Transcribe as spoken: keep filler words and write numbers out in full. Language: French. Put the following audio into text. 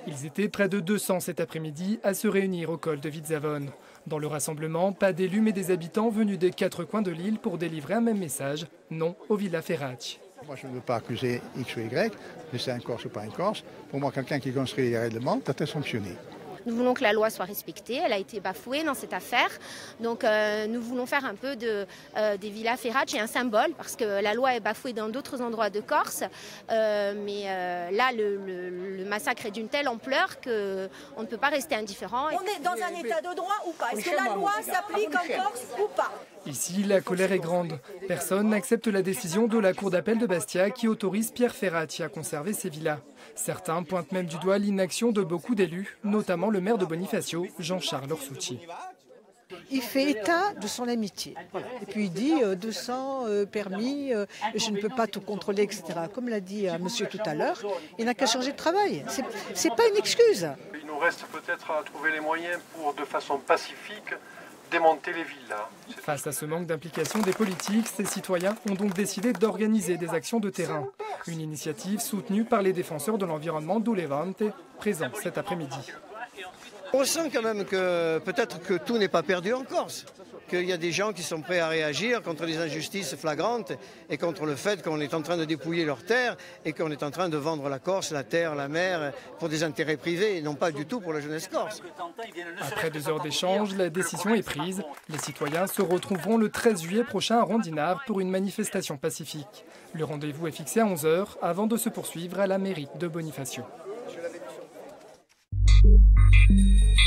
Ils étaient près de deux cents cet après-midi à se réunir au col de Vitzavone. Dans le rassemblement, pas d'élus mais des habitants venus des quatre coins de l'île pour délivrer un même message, non aux Villa Ferrace. Moi je ne veux pas accuser X ou Y, mais c'est un Corse ou pas un Corse. Pour moi, quelqu'un qui construit les règlements doit être sanctionné. Nous voulons que la loi soit respectée, elle a été bafouée dans cette affaire. Donc euh, nous voulons faire un peu de, euh, des Villa Ferrace un symbole, parce que la loi est bafouée dans d'autres endroits de Corse. Euh, mais euh, là, le, le, le massacre est d'une telle ampleur qu'on ne peut pas rester indifférent. On est dans un état de droit ou pas? Est-ce que la loi s'applique en Corse ou pas? Ici, la colère est grande. Personne n'accepte la décision de la cour d'appel de Bastia qui autorise Pierre Ferrati à conserver ses villas. Certains pointent même du doigt l'inaction de beaucoup d'élus, notamment le maire de Bonifacio, Jean-Charles Orsucci. Il fait état de son amitié. Et puis il dit euh, deux cents euh, permis, euh, je ne peux pas tout contrôler, et cetera. Comme l'a dit euh, monsieur tout à l'heure, il n'a qu'à changer de travail. Ce n'est pas une excuse. Il nous reste peut-être à trouver les moyens pour, de façon pacifique, démonter les villas. Face à ce manque d'implication des politiques, ces citoyens ont donc décidé d'organiser des actions de terrain. Une initiative soutenue par les défenseurs de l'environnement d'Ulevante, présents cet après-midi. On sent quand même que peut-être que tout n'est pas perdu en Corse, qu'il y a des gens qui sont prêts à réagir contre les injustices flagrantes et contre le fait qu'on est en train de dépouiller leurs terres et qu'on est en train de vendre la Corse, la terre, la mer pour des intérêts privés et non pas du tout pour la jeunesse corse. Après deux heures d'échange, la décision est prise. Les citoyens se retrouveront le treize juillet prochain à Rondinard pour une manifestation pacifique. Le rendez-vous est fixé à onze heures avant de se poursuivre à la mairie de Bonifacio. Thank you.